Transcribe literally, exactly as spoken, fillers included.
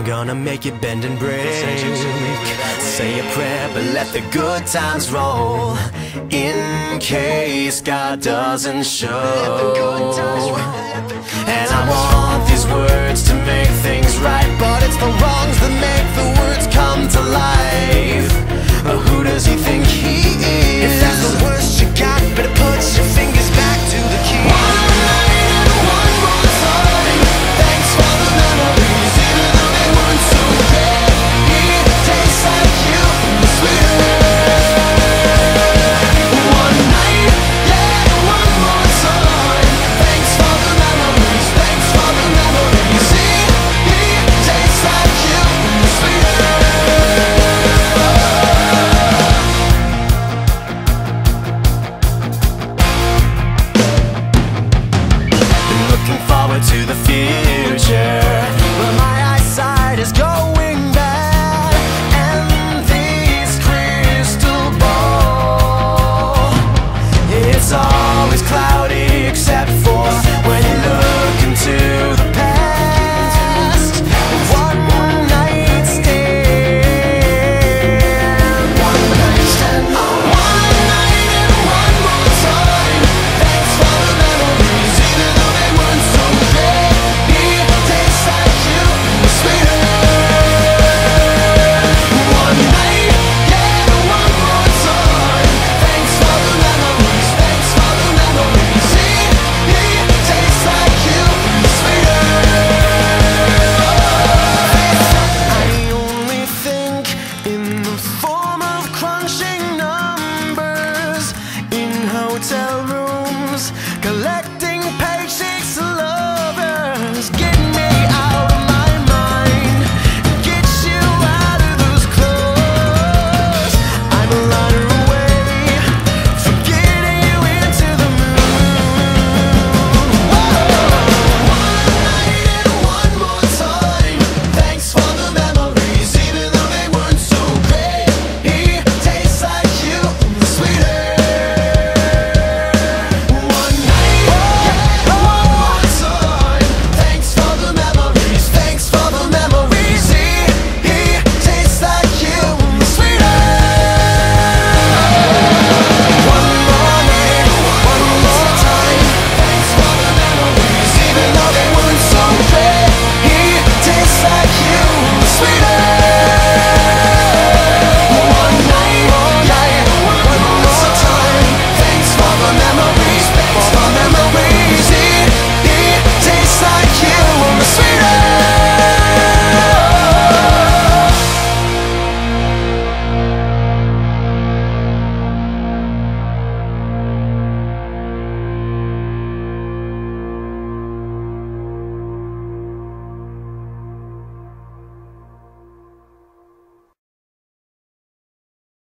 gonna make it bend and break. Say a prayer, but let the good times roll, in case God doesn't show. And I want these words to make things right, but it's the wrongs that make the words come to life. But who does he think he is? If that's the worst you got, better put your fingers back to the key. One night and one more time. Thanks for the memories, even though they weren't so great. It tastes like you, sweeter. One night, yeah, one more time. Thanks for the memories, thanks for the memories. See, it tastes like you, sweeter. To the future, but my eyesight is going bad, and this crystal ball, it's always cloudy except for when you look into the past. One night stand, one night stand, one night and one more time. Thanks for the memories, even though they weren't so. Hotel rooms